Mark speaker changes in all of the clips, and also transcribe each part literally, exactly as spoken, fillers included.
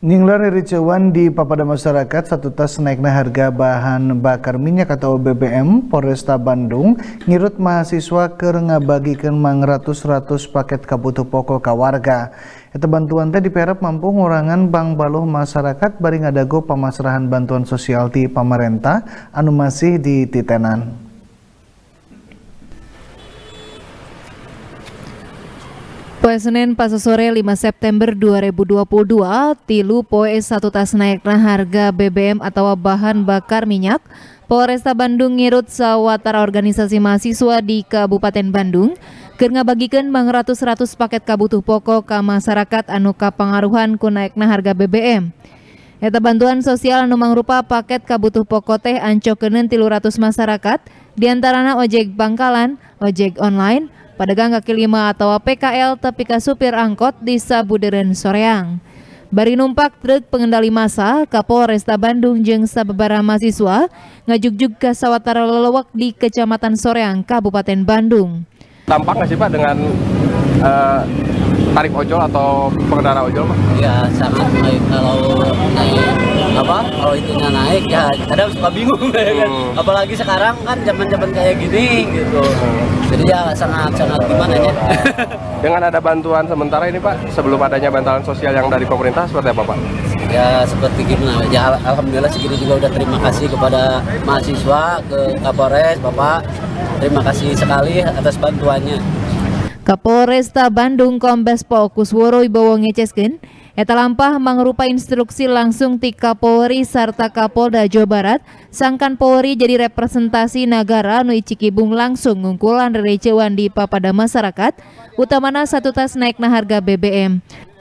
Speaker 1: Ninglar ricuan di papada masyarakat satu tas naiknya harga bahan bakar minyak atau B B M. Polresta Bandung ngirut mahasiswa keur ngabagikeun mang ratus-ratus paket kabutuh pokok ka warga. Eta bantuan teh diperap mampu ngurangan bang baluh masyarakat bari ngadago pamasrahan bantuan sosial ti pamarentah anu masih dititenan.
Speaker 2: Poe Senin pas sore lima September dua ribu dua puluh dua, tilu poe satu tas naikna harga B B M atau bahan bakar minyak. Polresta Bandung ngirut sawatara organisasi mahasiswa di Kabupaten Bandung keur ngabagikeun mang ratus-ratus paket kabutuh pokok ka masyarakat anu kapangaruhan ku naikna harga B B M. Eta bantuan sosial anu mangrupa paket kabutuh pokok teh ancokeun tilu ratus masyarakat, diantarana ojek pangkalan, ojek online, pedagang kaki lima atau P K L tapi ka supir angkot di sabudeureun soreang. Bari numpak truk pengendali massa, Kapolresta Bandung jeung sababaraha mahasiswa ngajugjug ka sawatara lelewek di Kecamatan Soreang, Kabupaten Bandung.
Speaker 3: Tampak nggak sih Pak dengan uh, tarif ojol atau pengendara ojol Pak?
Speaker 4: Ya sangat naik, kalau naik apa kalau itunya naik ya kadang suka bingung ya kan. Hmm. Apalagi sekarang kan zaman-zaman kayak gini gitu. Hmm. Jadi ya sangat-sangat gimana ya.
Speaker 3: Dengan ada bantuan sementara ini Pak, sebelum adanya bantuan sosial yang dari pemerintah seperti apa Pak?
Speaker 4: Ya seperti gimana ya, alhamdulillah segitu juga udah terima kasih kepada mahasiswa, ke Kapolres, Bapak. Terima kasih sekali atas bantuannya.
Speaker 2: Kapolresta Bandung Kombes Pol Kusworo Wibowo ngeceskeun eta lampah mangrupa instruksi langsung ti Kapolri sarta Kapolda Jawa Barat sangkan Polri jadi representasi negara nu icikibung langsung ngungkulan rerecewan di papada masyarakat utamana satu tas naikna harga B B M.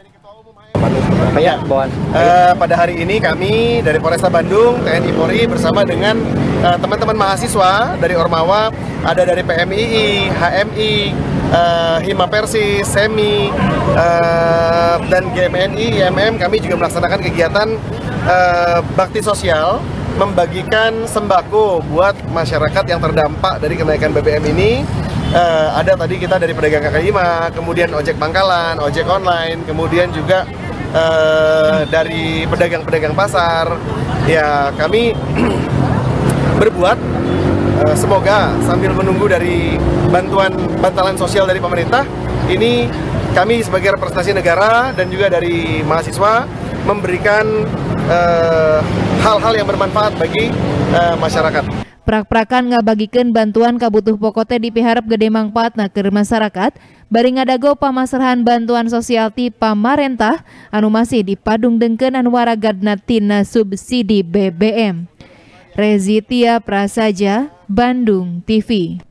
Speaker 5: Ya, uh, pada hari ini kami dari Polresta Bandung, T N I Polri bersama dengan teman-teman uh, mahasiswa dari Ormawa, ada dari P M I I, H M I, uh, Hima Persis, Semi, uh, dan G M N I, I M M, kami juga melaksanakan kegiatan uh, bakti sosial, membagikan sembako buat masyarakat yang terdampak dari kenaikan B B M ini. Uh, ada tadi kita dari pedagang kaki lima, kemudian ojek pangkalan, ojek online, kemudian juga uh, dari pedagang-pedagang pasar. Ya kami berbuat uh, semoga sambil menunggu dari bantuan bantalan sosial dari pemerintah, ini kami sebagai representasi negara dan juga dari mahasiswa memberikan hal-hal uh, yang bermanfaat bagi uh, masyarakat.
Speaker 2: Prak-prakan ngabagikeun bantuan kabutuh pokok teh dipiharep gede mangpaatna keur masyarakat bari ngadago pamasrahan bantuan sosial ti pamarentah anu masih dipadungdengkeun anu waragadna tina subsidi B B M. Rezitia Prasaja, Bandung T V.